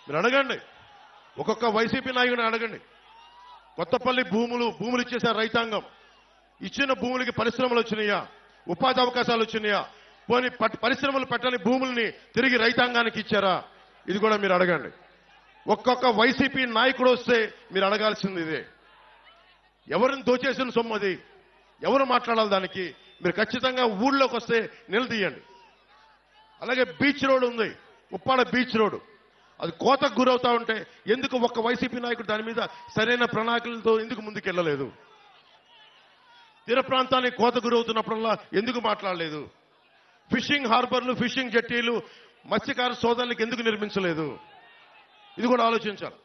మీరు అడగండి, ఒక్కొక్క వైసీపీ నాయకుడిని అడగండి. కొత్తపల్లి భూములు ఇచ్చేశారు రైతాంగం. ఇచ్చిన భూములకి పరిశ్రమలు వచ్చినాయా, ఉపాధి అవకాశాలు వచ్చినాయా, పోనీ పరిశ్రమలు పెట్టని భూముల్ని తిరిగి రైతాంగానికి ఇచ్చారా? ఇది కూడా మీరు అడగండి. ఒక్కొక్క వైసీపీ నాయకుడు వస్తే మీరు అడగాల్సింది ఇదే. ఎవరిని దోచేసిన సొమ్ము అది, ఎవరు మాట్లాడాలి దానికి? మీరు ఖచ్చితంగా ఊళ్ళోకి వస్తే నిలదీయండి. అలాగే బీచ్ రోడ్ ఉంది, ఉప్పాడ బీచ్ రోడ్, అది కోతకు గురవుతా ఉంటే ఎందుకు ఒక్క వైసీపీ నాయకుడు దాని మీద సరైన ప్రణాళికలతో ఎందుకు ముందుకెళ్లలేదు? తీర ప్రాంతానికి కోత గురవుతున్నప్పుడల్లా ఎందుకు మాట్లాడలేదు? ఫిషింగ్ హార్బర్లు, ఫిషింగ్ జట్టీలు మత్స్యకార సోదరులకు ఎందుకు నిర్మించలేదు? ఇది కూడా ఆలోచించాలి.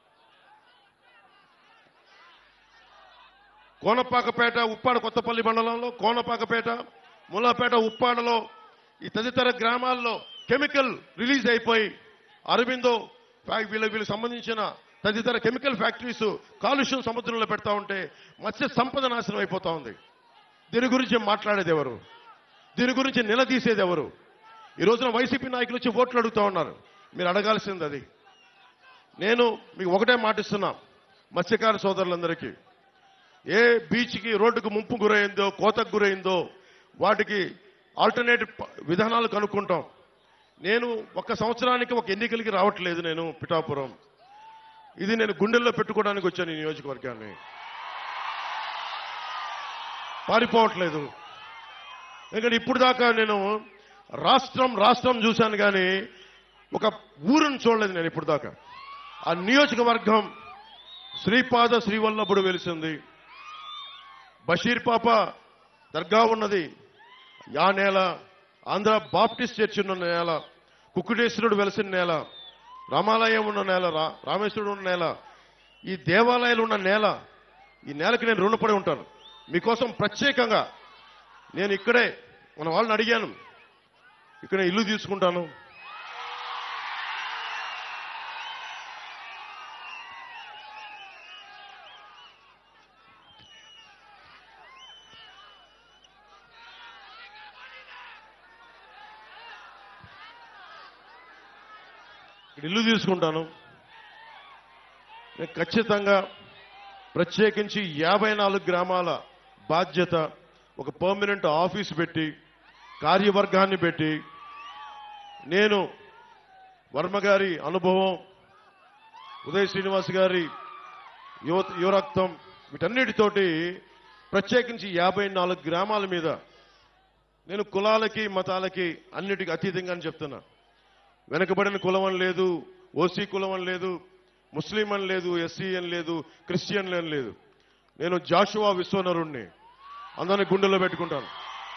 కోనపాకపేట, ఉప్పాడ కొత్తపల్లి మండలంలో కోనపాకపేట, ములాపేట, ఉప్పాడలో ఈ తదితర గ్రామాల్లో కెమికల్ రిలీజ్ అయిపోయి అరవిందో వీళ్ళకి సంబంధించిన తదితర కెమికల్ ఫ్యాక్టరీస్ కాలుష్యం సముద్రంలో పెడతా ఉంటే మత్స్య సంపద నాశనం అయిపోతా ఉంది. దీని గురించి మాట్లాడేది ఎవరు? దీని గురించి నిలదీసేది ఎవరు? ఈ రోజున వైసీపీ నాయకులు వచ్చి ఓట్లు అడుగుతా ఉన్నారు. మీరు అడగాల్సింది అది. నేను మీకు ఒకటే మాటిస్తున్నా, మత్స్యకార సోదరులందరికీ, ఏ బీచ్కి రోడ్డుకు ముంపు గురైందో, కోతకు గురైందో వాటికి ఆల్టర్నేటివ్ విధానాలు కనుక్కుంటాం. నేను ఒక సంవత్సరానికి ఒక ఎన్నికలకి రావట్లేదు. నేను పిఠాపురం ఇది నేను గుండెల్లో పెట్టుకోవడానికి వచ్చాను. ఈ నియోజకవర్గాన్ని పారిపోవట్లేదు. ఎందుకంటే ఇప్పుడు దాకా నేను రాష్ట్రం చూశాను కానీ ఒక ఊరును చూడలేదు నేను ఇప్పుడు దాకా. ఆ నియోజకవర్గం శ్రీపాద శ్రీవల్లభుడు వెలిసింది, బషీర్ పాప దర్గా ఉన్నది ఆ నేల, ఆంధ్ర బాప్టిస్ట్ చర్చ్ ఉన్న నేల, కుక్కుటేశ్వరుడు వెలిసిన నేల, రామాలయం ఉన్న నేల, రామేశ్వరుడు ఉన్న నేల, ఈ దేవాలయాలు ఉన్న నేల. ఈ నేలకి నేను రుణపడి ఉంటాను. మీకోసం ప్రత్యేకంగా నేను ఇక్కడే మన వాళ్ళని అడిగాను, ఇక్కడ ఇల్లు తీసుకుంటాను. ఇల్లు తీసుకుంటాను. నేను ఖచ్చితంగా ప్రత్యేకించి 54 గ్రామాల బాధ్యత, ఒక పర్మనెంట్ ఆఫీస్ పెట్టి, కార్యవర్గాన్ని పెట్టి, నేను వర్మ గారి అనుభవం, ఉదయ్ శ్రీనివాస్ గారి యువరక్తం, వీటన్నిటితోటి ప్రత్యేకించి 54 గ్రామాల మీద నేను కులాలకి మతాలకి అన్నిటికీ అతీతంగా అని చెప్తున్నా. వెనకబడిన కులం అని లేదు, ఓసీ కులం అని లేదు, ముస్లిం అని లేదు, ఎస్సీ అని లేదు, క్రిస్టియన్ అని లేదు. నేను జాషువా విశ్వనరుణ్ణి, అందరినీ గుండెల్లో పెట్టుకుంటాను.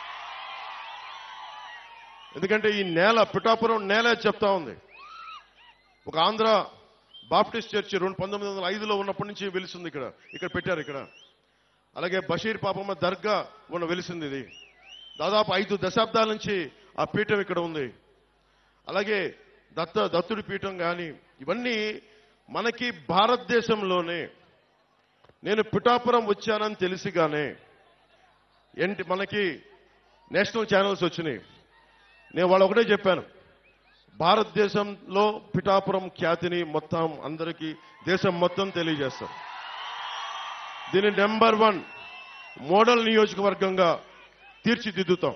ఎందుకంటే ఈ నేల, పిఠాపురం నేల చెప్తా ఉంది. ఒక ఆంధ్ర బాప్టిస్ట్ చర్చి 1905లో ఉన్నప్పటి నుంచి వెలిసింది. ఇక్కడ పెట్టారు ఇక్కడ. అలాగే బషీర్ పాపమ్మ దర్గా వెలిసింది. ఇది దాదాపు 5 దశాబ్దాల నుంచి ఆ పీఠం ఇక్కడ ఉంది. అలాగే దత్తుడి పీఠం కానీ, ఇవన్నీ మనకి భారతదేశంలోనే. నేను పిఠాపురం వచ్చానని తెలిసిగానే మనకి నేషనల్ ఛానల్స్ వచ్చినాయి. నేను వాళ్ళు ఒకటే చెప్పాను, భారతదేశంలో పిఠాపురం ఖ్యాతిని మొత్తం అందరికీ, దేశం మొత్తం తెలియజేస్తాం. దీన్ని నెంబర్ 1 మోడల్ నియోజకవర్గంగా తీర్చిదిద్దుతాం.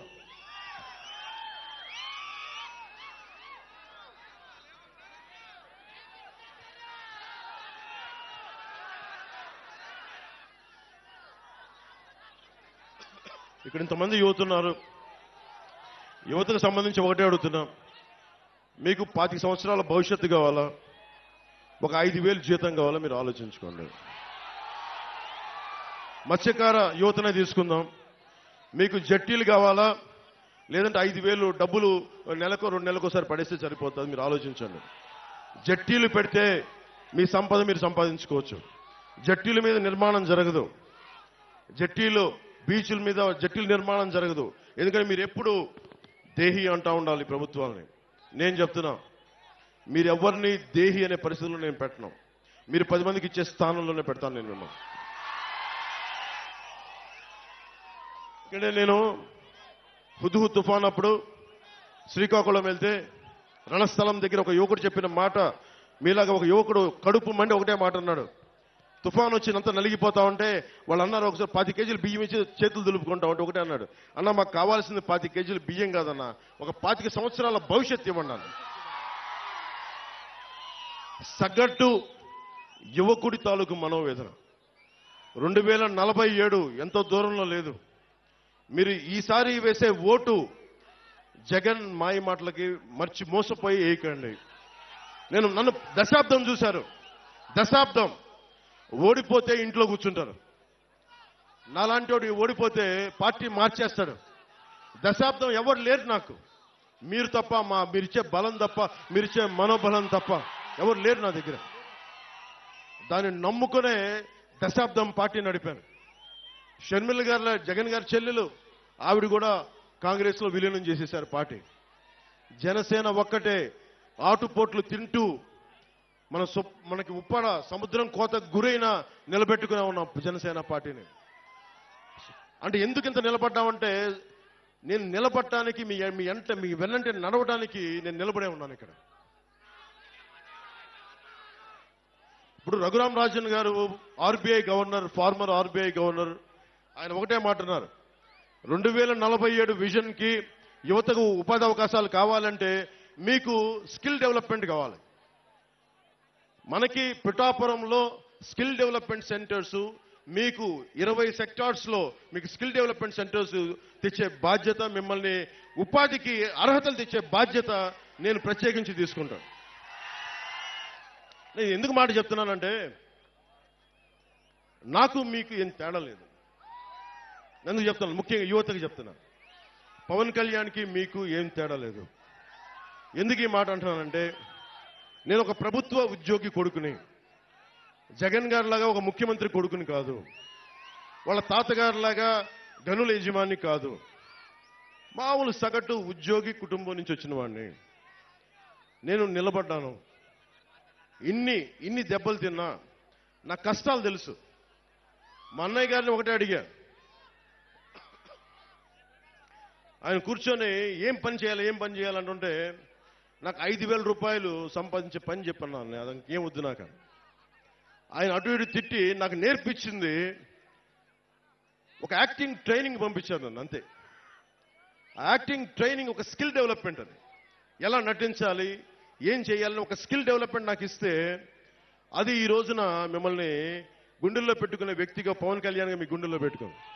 ఇక్కడ ఇంతమంది యువతున్నారు. యువతకు సంబంధించి ఒకటే అడుగుతున్నాం, మీకు 25 సంవత్సరాల భవిష్యత్తు కావాలా, ఒక 5,000 జీతం కావాలా? మీరు ఆలోచించుకోండి. మత్స్యకార యువతనే తీసుకుందాం. మీకు జట్టీలు కావాలా, లేదంటే 5,000 డబ్బులు నెలకు 2 నెలలకోసారి పడేస్తే సరిపోతుంది? మీరు ఆలోచించండి. జట్టీలు పెడితే మీ సంపద మీరు సంపాదించుకోవచ్చు. జట్టీల మీద నిర్మాణం జరగదు, బీచ్ల మీద జట్టీల నిర్మాణం జరగదు. ఎందుకంటే మీరు ఎప్పుడు దేహి అంటా ఉండాలి ప్రభుత్వాలని. నేను చెప్తున్నా, మీరు ఎవరిని దేహి అనే పరిస్థితుల్లో నేను పెట్టను. మీరు 10 మందికి ఇచ్చే స్థానంలోనే పెడతాను నేను మిమ్మల్ని. ఇక్కడ నేను హుద్హు తుఫాన్ అప్పుడు శ్రీకాకుళం వెళ్తే రణస్థలం దగ్గర ఒక యువకుడు చెప్పిన మాట మీలాగా ఒక యువకుడు కడుపు మండి ఒకటే మాట అన్నాడు. తుఫాన్ వచ్చినంత నలిగిపోతా ఉంటే వాళ్ళు అన్నారు, ఒకసారి 10 కేజీలు బియ్యం ఇచ్చి చేతులు దులుపుకుంటా ఉంటే ఒకటే అన్నాడు, అన్న మాకు కావాల్సింది 10 కేజీలు బియ్యం కాదన్న, ఒక 25 సంవత్సరాల భవిష్యత్తు ఇవ్వన్నాను. సగటు యువకుడి తాలూకు మనోవేదన 2047 ఎంతో దూరంలో లేదు. మీరు ఈసారి వేసే ఓటు జగన్ మాయ మాటలకి మోసపోయి వేయకండి. నన్ను దశాబ్దం చూశారు, దశాబ్దం ఓడిపోతే ఇంట్లో కూర్చుంటారు. నాలాంటి వాడు ఓడిపోతే పార్టీ మార్చేస్తాడు. దశాబ్దం ఎవరు లేరు నాకు, మీరు తప్ప, మీరిచ్చే బలం తప్ప, మీరిచ్చే మనోబలం తప్ప ఎవరు లేరు నా దగ్గర. దాన్ని నమ్ముకునే దశాబ్దం పార్టీ నడిపాను. షర్మిల గారు, జగన్ గారి చెల్లెలు, ఆవిడ కూడా కాంగ్రెస్ లో విలీనం చేసేశారు పార్టీ. జనసేన ఒక్కటే ఆటుపోట్లు తింటూ మనకి ఉప్పాడ సముద్రం కోత గురైన నిలబెట్టుకునే ఉన్నాం జనసేన పార్టీని. అంటే ఎందుకు ఇంత నిలబడ్డామంటే, నేను నిలబడటానికి మీ వెన్నంటే నడవడానికి నేను నిలబడే ఉన్నాను ఇక్కడ. ఇప్పుడు Raghuram Rajan garu RBI governor, former RBI governor, ఆయన ఒకటే మాట అన్నారు, 2047 విజన్ కి యువతకు ఉపాధి అవకాశాలు కావాలంటే మీకు స్కిల్ డెవలప్మెంట్ కావాలి. మనకి పిఠాపురంలో స్కిల్ డెవలప్మెంట్ సెంటర్స్, మీకు 20 సెక్టార్స్ లో మీకు స్కిల్ డెవలప్మెంట్ సెంటర్స్ తెచ్చే బాధ్యత, మిమ్మల్ని ఉపాధికి అర్హతలు తెచ్చే బాధ్యత నేను ప్రత్యేకించి తీసుకుంటాను. నేను ఎందుకు మాట చెప్తున్నానంటే, నాకు మీకు ఏం తేడా లేదు. ఎందుకు చెప్తున్నాను, ముఖ్యంగా యువతకు చెప్తున్నాను, పవన్ కళ్యాణ్కి మీకు ఏం తేడా లేదు. ఎందుకు ఈ మాట అంటున్నానంటే, నేను ఒక ప్రభుత్వ ఉద్యోగి కొడుకుని, జగన్ గారిలాగా ఒక ముఖ్యమంత్రి కొడుకుని కాదు, వాళ్ళ తాతగారిలాగా గనుల యజమాని కాదు, మామూలు సగటు ఉద్యోగి కుటుంబం నుంచి వచ్చిన వాడిని. నేను నిలబడ్డాను. ఇన్ని దెబ్బలు తిన్నా నా కష్టాలు తెలుసు. మా అన్నయ్య గారిని ఒకటే అడిగా, ఆయన కూర్చొని ఏం పని చేయాలంటుంటే నాకు 5,000 రూపాయలు సంపాదించే పని చెప్పన్నా, అదానికి ఏం వద్దు నాకు. ఆయన అటు ఇటు తిట్టి నాకు నేర్పించింది ఒక యాక్టింగ్ ట్రైనింగ్ పంపించారు నన్ను, అంతే. యాక్టింగ్ ట్రైనింగ్ ఒక స్కిల్ డెవలప్మెంట్, అది ఎలా నటించాలి, ఏం చేయాలని ఒక స్కిల్ డెవలప్మెంట్ నాకు ఇస్తే, అది ఈ రోజున మిమ్మల్ని గుండెల్లో పెట్టుకునే వ్యక్తిగా, పవన్ కళ్యాణ్గా మీ గుండెల్లో పెట్టుకోండి.